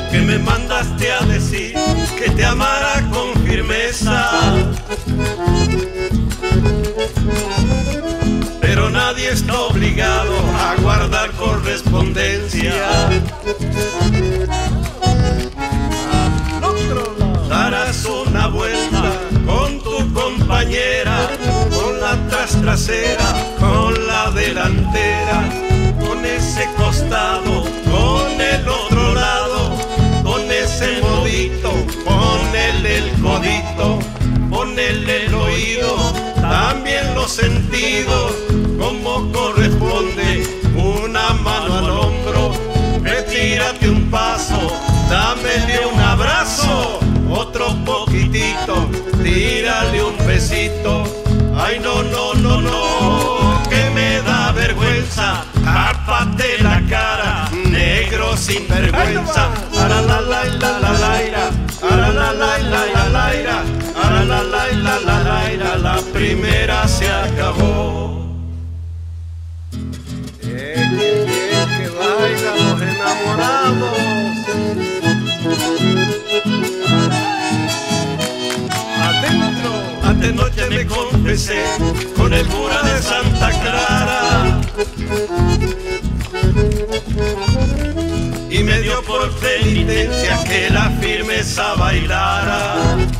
que me mandaste a decir que te amara con firmeza. Pero nadie está obligado a guardar correspondencia. Darás una vuelta con tu compañera, con la trasera, con la delantera, con ese costado, con el otro lado, con ese modito, ponele el codito, ponele el oído, también los sentidos, como corresponde, una mano al hombro, retírate un paso, dámele un abrazo, otro poquitito, tírale un besito. Ay, no, no, no, no, que me da vergüenza, tápate la cara, negro sin vergüenza. Ara la la la la la ira, ara la la la la la ira, ara la la la la la ira, la primera se acabó. Que bailan los enamorados. Antenoche me confesé con el cura de Santa Clara y me dio por penitencia que la firmeza bailara.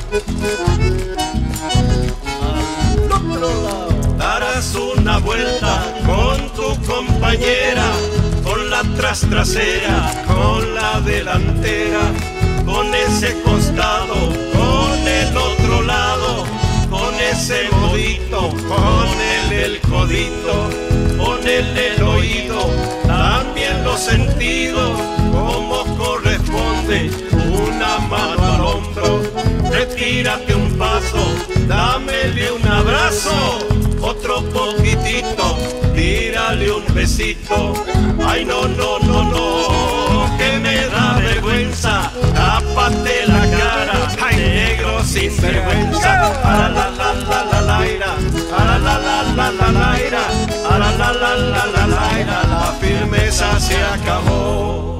Darás una vuelta con tu compañera, con la trasera, con la delantera, con ese costado, con el otro lado, con ese modito, ponele el codito, ponele el oído, también los sentidos, como corresponde, una mano al hombro, retírate un paso, dámele un abrazo, otro poquitito, tírale un besito. Ay, no, no, no, no, que me da vergüenza, tápate la cara, ay, negro sin vergüenza. Ara la la la la la ira, ara la la la la la ira, ara la la la la la ira, la firmeza se acabó.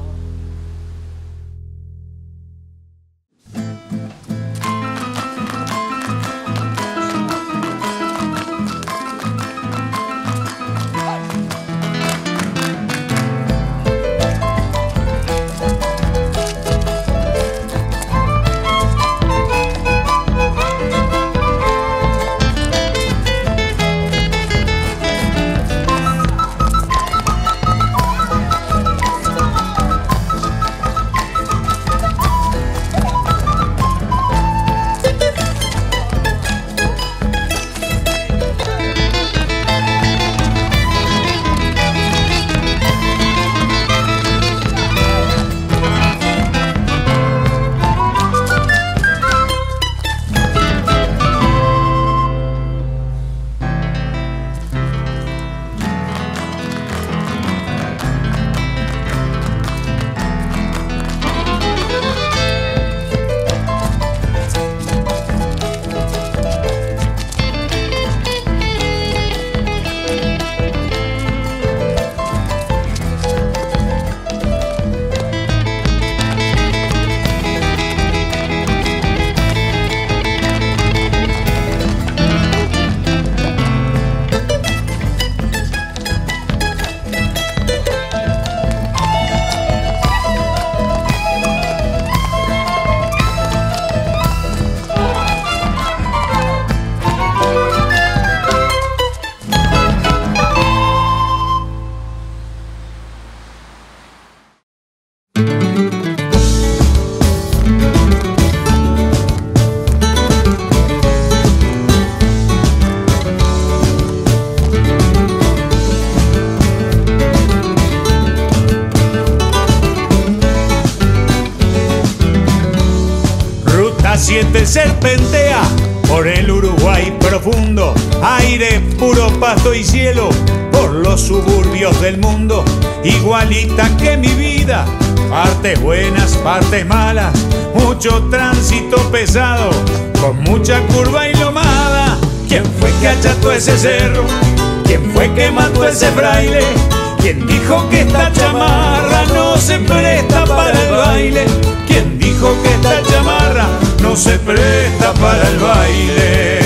Siete serpentea por el Uruguay profundo, aire puro, pasto y cielo por los suburbios del mundo, igualita que mi vida, partes buenas, partes malas, mucho tránsito pesado, con mucha curva y lomada. ¿Quién fue que acható ese cerro? ¿Quién fue que mató ese fraile? ¿Quién dijo que esta chamarra no se presta para el baile? presta para el baile.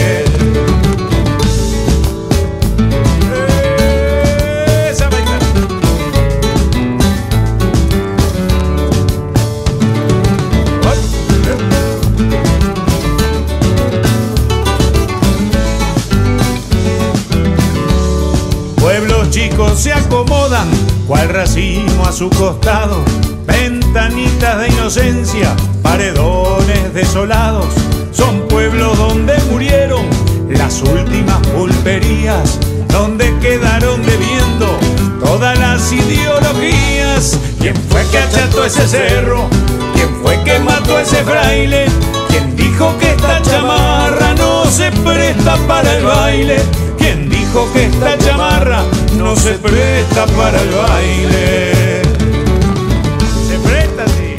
Pueblos chicos se acomodan, cual racimo a su costado, ventanitas de inocencia, paredones desolados. Son pueblos donde murieron las últimas pulperías, donde quedaron debiendo todas las ideologías. ¿Quién fue que acható ese cerro? ¿Quién fue que mató ese fraile? ¿Quién dijo que esta chamarra no se presta para el baile? ¿Quién dijo que esta chamarra no se presta para el baile? Se presta, sí.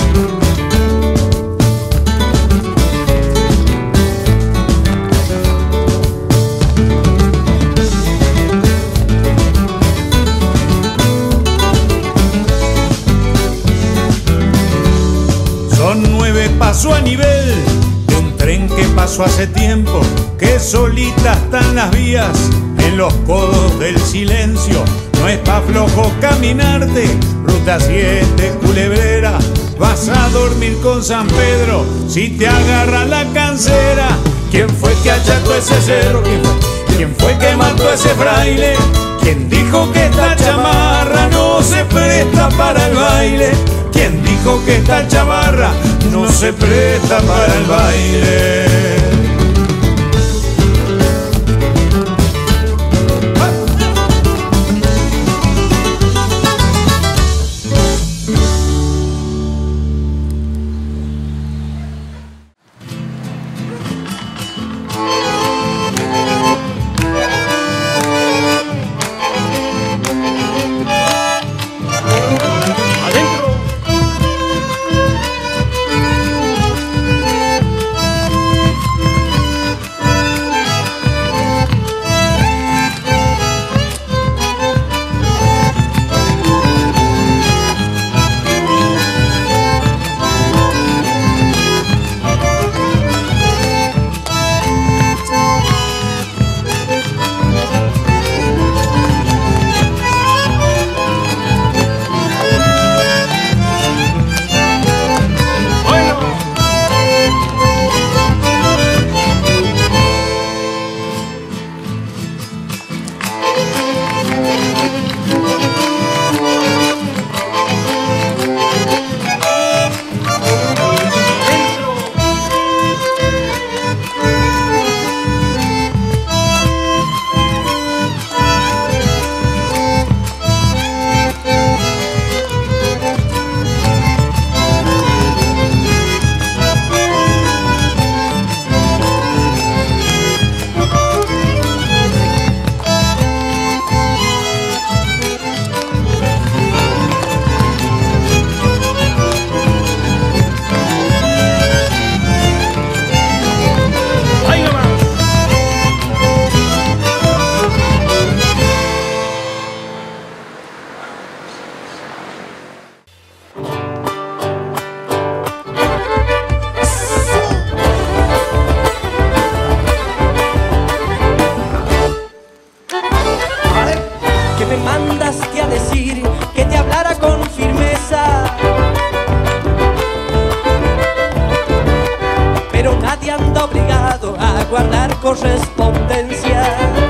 Son 9 pasos a nivel de un tren que pasó hace tiempo, que solitas están las vías en los codos del silencio. No es pa' flojo caminarte, ruta 7 Culebrera. Vas a dormir con San Pedro si te agarra la cancera. ¿Quién fue que acható ese cerro? ¿Quién fue que mató ese fraile? ¿Quién dijo que esta chamarra no se presta para el baile? ¿Quién dijo que esta chamarra no se presta para el baile? guardar correspondencia.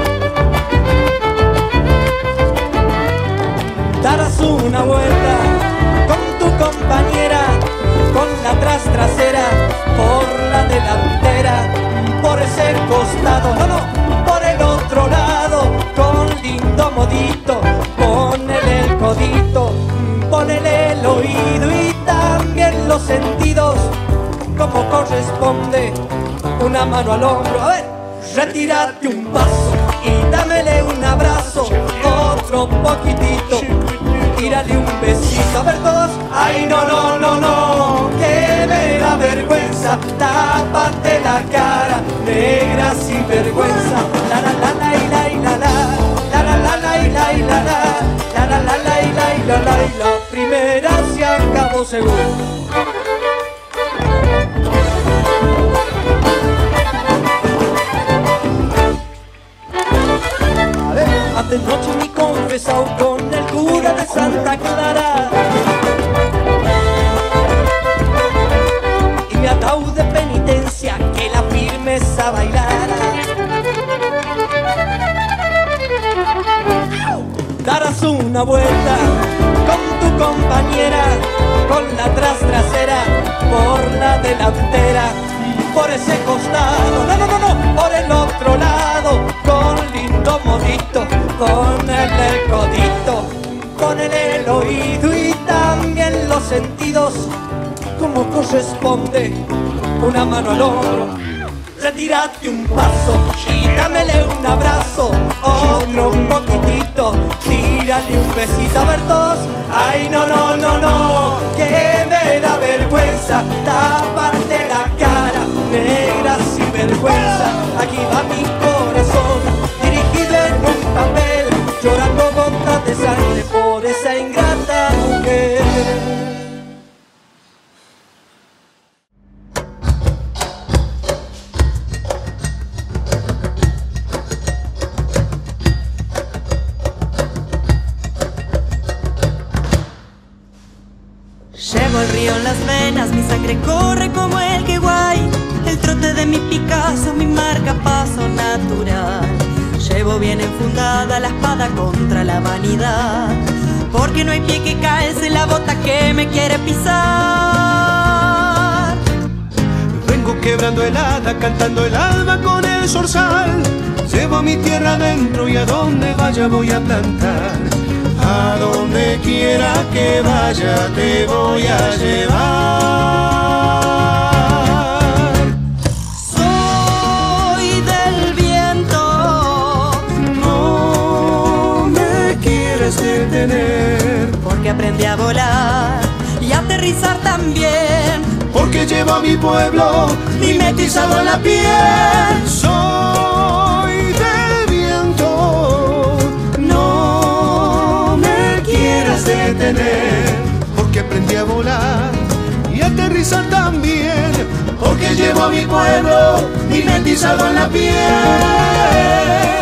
Darás una vuelta con tu compañera, con la trasera, por la delantera, por ese costado, no, por el otro lado, con lindo modito, ponele el codito, ponele el oído y también los sentidos, como corresponde, una mano al hombro. A ver, retírate un paso y dámele un abrazo, otro poquitito, tírale un besito. A ver todos, ay no, no, no, no, que me da vergüenza, tápate la cara, negra sin vergüenza. La la la la la la la, la la la la la la la, la la la la la la, la primera se acabó seguro. por la delantera, por ese costado, no, por el otro lado, con lindo modito, con el codito, con el oído y también los sentidos, como corresponde, una mano al hombro. Retírate un paso y dámele un abrazo, otro un poquitito, tírale un besito a ver todos. Ay, no, que me da vergüenza taparte la cara, negra sin vergüenza. Aquí va mi corazón, dirigido en un papel, llorando gotas de sangre por esa ingrata mujer. Llevo el río en las venas, mi sangre corre como el Queguay, el trote de mi Picasso, mi marca paso natural. Llevo bien enfundada la espada contra la vanidad, porque no hay pie que calce la bota que me quiere pisar. Vengo quebrando helada, cantando el alma con el zorzal. Llevo mi tierra adentro y a donde vaya voy a plantar. A donde quiera que vaya te voy a llevar. Soy del viento, No me quieres detener, porque aprendí a volar y a aterrizar también, porque llevo a mi pueblo mimetizado en la piel. Soy del viento, no me quieras detener, porque aprendí a volar y a aterrizar también, porque llevo a mi pueblo mimetizado en la piel.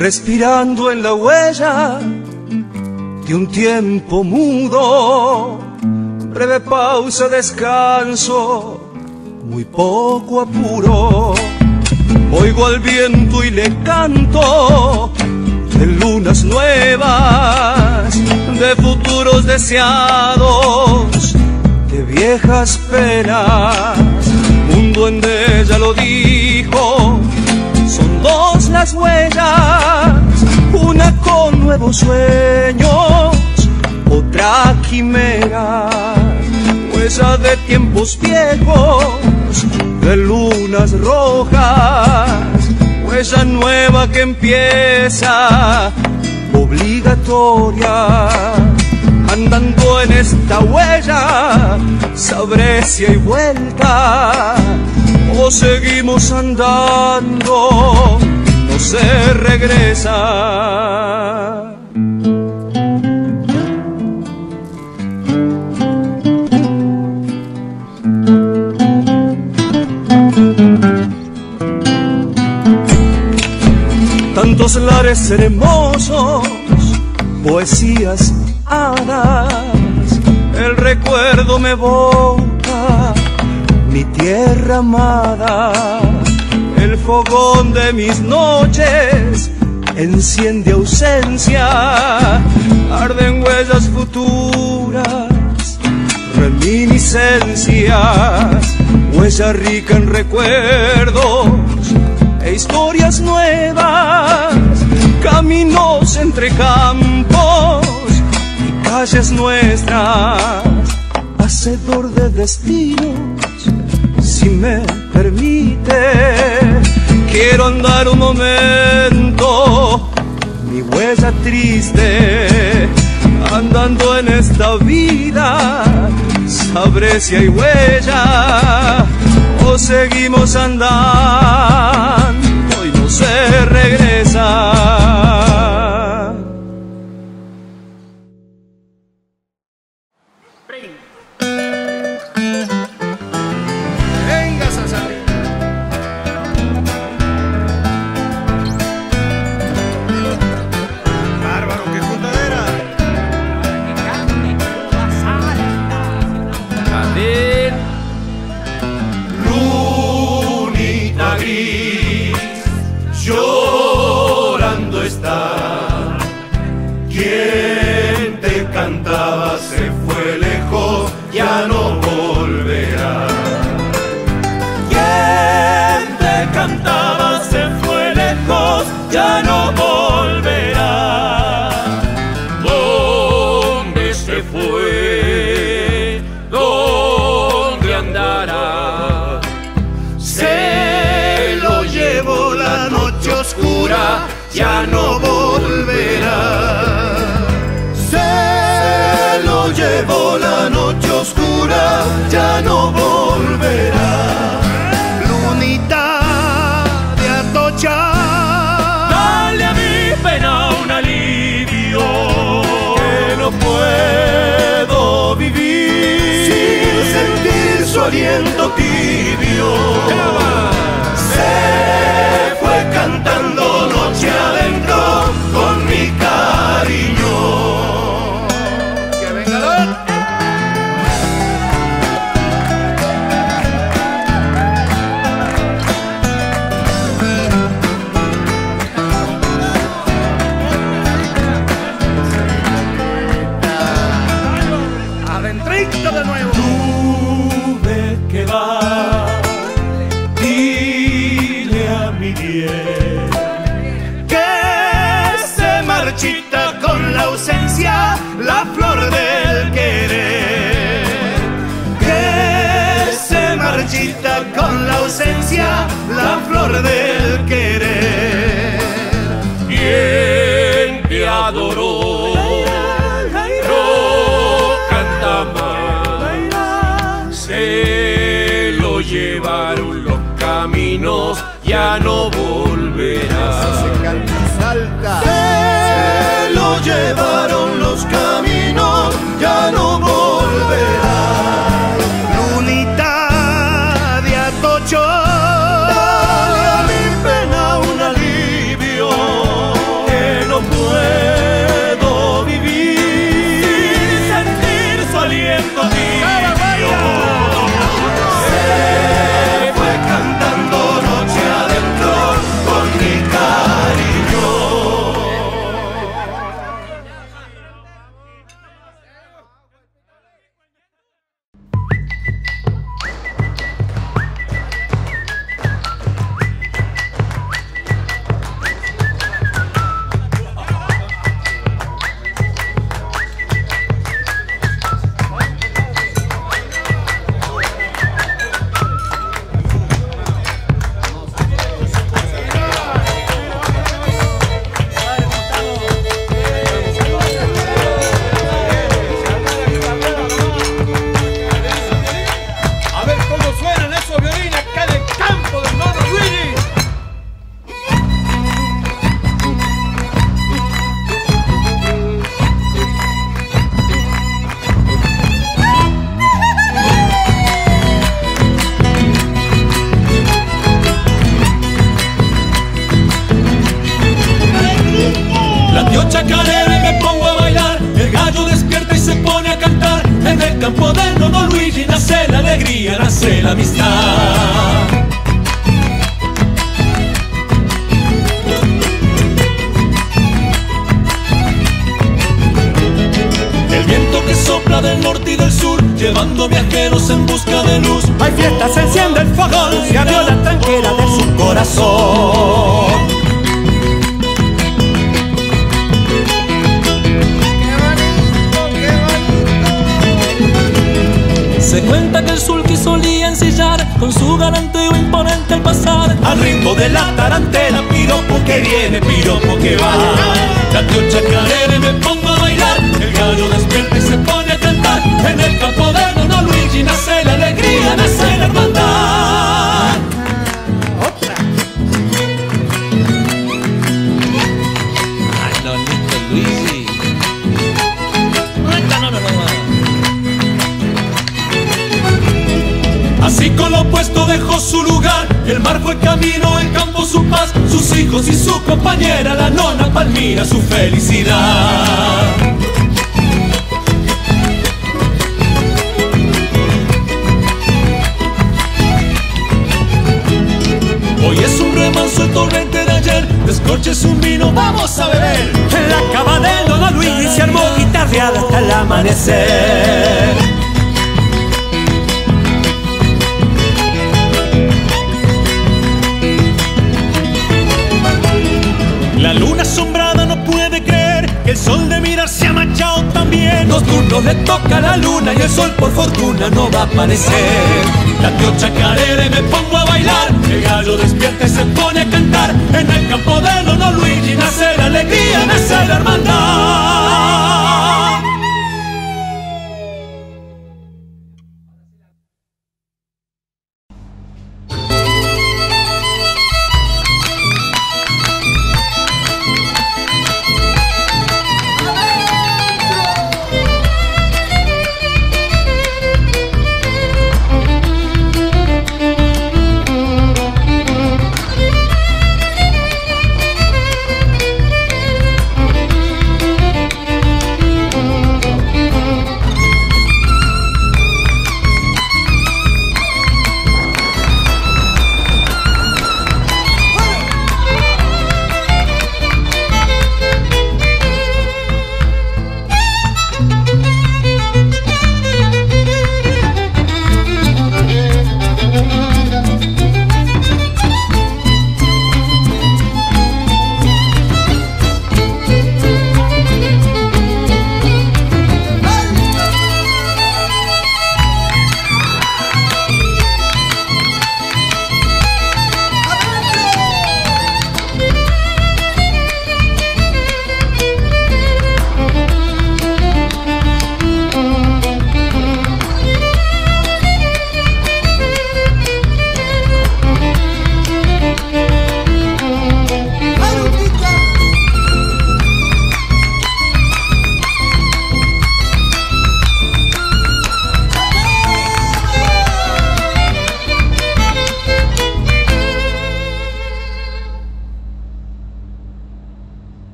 respirando en la huella de un tiempo mudo. Breve pausa, descanso, muy poco apuro. Oigo al viento y le canto de lunas nuevas, de futuros deseados, de viejas penas. Mundo en ella lo dijo, son dos las huellas, una con nuevos sueños, otra quimera. Huella de tiempos viejos, de lunas rojas, huella nueva que empieza, obligatoria. Andando en esta huella, sabré si hay vuelta o seguimos andando, no se regresa. Tantos lares hermosos, poesías, hadas, el recuerdo me evoca mi tierra amada. El fogón de mis noches enciende ausencia, arden huellas futuras, reminiscencias, huella rica en recuerdos e historias nuevas, caminos entre campos y calles nuestras, hacedor de destinos, si me permite, quiero andar un momento, mi huella triste, andando en esta vida, sabré si hay huella o seguimos andando y no se regresa. Venga, Sasali. Bárbaro, qué juntadera. Lunita gris, llorando está. Quien te cantaba se fue lejos, ya no volverá. Quien te cantaba se fue lejos, ya no volverá. ¿Dónde se fue? ¿Dónde andará? Se lo llevó la noche oscura, ya no volverá. Se lo llevó la noche oscura, ya no volverá. Lunita de Atocha, Dale a mi pena un alivio, que no puedo vivir sin sentir su aliento tibio. Se fue cantando noche adentro con mi cariño. Que venga la adentrito de nuevo. Tuve que dar, dile a mi bien Que se marchita con la ausencia la flor del querer. Que se marchita con la ausencia la flor del querer. quien te adoró, no canta más. Se lo llevaron los caminos, ya no volverá. Se lo llevaron los caminos, ya no volverá. Lunita de Atocho, dale a mi pena un alivio, campo del Nono Luigi nace la alegría, nace la amistad. El viento que sopla del norte y del sur, llevando viajeros en busca de luz. Hay fiestas, se enciende el fogón, se abrió la tranquera de su corazón. Se cuenta que el sulky solía ensillar con su galanteo imponente al pasar. Al ritmo de la tarantela, piropo que viene, piropo que va. La tío chacarera y me pongo a bailar. El gallo despierta y se pone a cantar. En el campo de Nono Luigi nace la alegría, nace la hermandad. Otra. Ay, Nonito Luigi. Así con lo opuesto dejó su lugar, el mar fue camino, el campo su paz, sus hijos y su compañera, la nona Palmira, su felicidad. Hoy es un remanso el torrente de ayer, descorches un vino, vamos a beber. En la cava del Nono Luigi se armó guitarreada hasta el amanecer. La luna asombrada no puede creer que el sol de mirar se ha manchado también. Dos turnos le toca a la luna y el sol por fortuna no va a aparecer. La tío chacarera y me pongo a bailar. El gallo despierta y se pone a cantar. En el campo de Nono Luigi nace la alegría, nace la hermandad.